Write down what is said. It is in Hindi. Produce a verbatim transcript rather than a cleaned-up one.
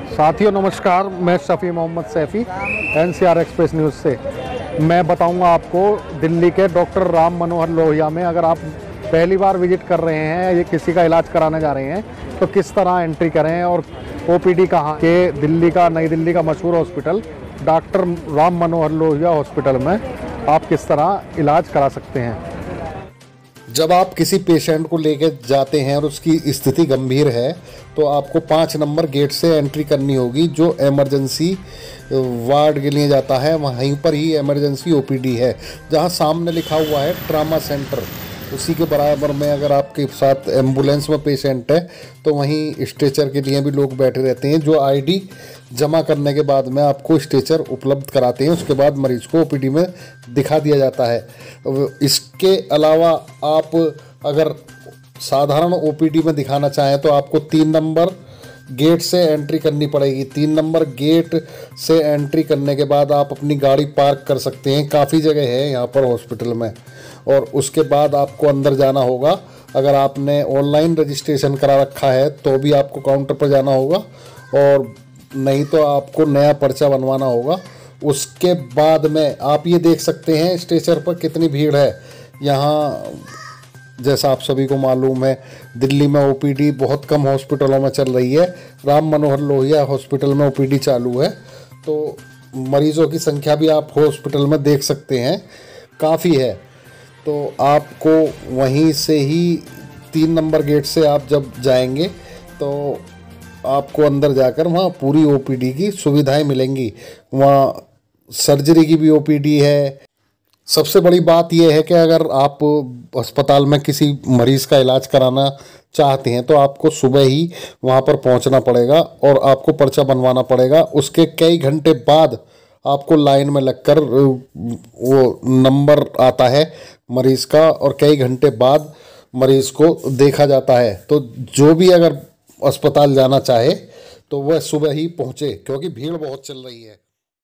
साथियों नमस्कार, मैं Shafi Mohammad Saifi NCR express news से। मैं बताऊंगा आपको दिल्ली के डॉक्टर राम मनोहर लोहिया में अगर आप पहली बार विजिट कर रहे हैं, ये किसी का इलाज कराने जा रहे हैं, तो किस तरह एंट्री करें और ओपीडी कहाँ के दिल्ली का नई दिल्ली का मशहूर hospital doctor Ram Manohar Lohia hospital में आप किस तरह इलाज करा सकते हैं। जब आप किसी पेशेंट को लेकर जाते हैं और उसकी स्थिति गंभीर है तो आपको पाँच नंबर गेट से एंट्री करनी होगी, जो इमरजेंसी वार्ड के लिए जाता है। वहीं पर ही इमरजेंसी ओपीडी है, जहां सामने लिखा हुआ है ट्रामा सेंटर। उसी के बराबर में अगर आपके साथ एम्बुलेंस में पेशेंट है तो वहीं स्ट्रेचर के लिए भी लोग बैठे रहते हैं, जो आईडी जमा करने के बाद में आपको स्ट्रेचर उपलब्ध कराते हैं। उसके बाद मरीज को ओपीडी में दिखा दिया जाता है। इसके अलावा आप अगर साधारण ओपीडी में दिखाना चाहें तो आपको तीन नंबर गेट से एंट्री करनी पड़ेगी। तीन नंबर गेट से एंट्री करने के बाद आप अपनी गाड़ी पार्क कर सकते हैं। काफ़ी जगह है यहाँ पर हॉस्पिटल में, और उसके बाद आपको अंदर जाना होगा। अगर आपने ऑनलाइन रजिस्ट्रेशन करा रखा है तो भी आपको काउंटर पर जाना होगा, और नहीं तो आपको नया पर्चा बनवाना होगा। उसके बाद में आप ये देख सकते हैं स्ट्रेचर पर कितनी भीड़ है। यहाँ जैसा आप सभी को मालूम है, दिल्ली में ओपीडी बहुत कम हॉस्पिटलों में चल रही है। राम मनोहर लोहिया हॉस्पिटल में ओपीडी चालू है, तो मरीज़ों की संख्या भी आप हॉस्पिटल में देख सकते हैं, काफ़ी है। तो आपको वहीं से ही तीन नंबर गेट से आप जब जाएंगे तो आपको अंदर जाकर वहाँ पूरी ओपीडी की सुविधाएं मिलेंगी। वहाँ सर्जरी की भी ओपीडी है। सबसे बड़ी बात यह है कि अगर आप अस्पताल में किसी मरीज़ का इलाज कराना चाहते हैं तो आपको सुबह ही वहाँ पर पहुँचना पड़ेगा और आपको पर्चा बनवाना पड़ेगा। उसके कई घंटे बाद आपको लाइन में लगकर वो नंबर आता है मरीज़ का, और कई घंटे बाद मरीज़ को देखा जाता है। तो जो भी अगर अस्पताल जाना चाहे तो वह सुबह ही पहुँचे, क्योंकि भीड़ बहुत चल रही है।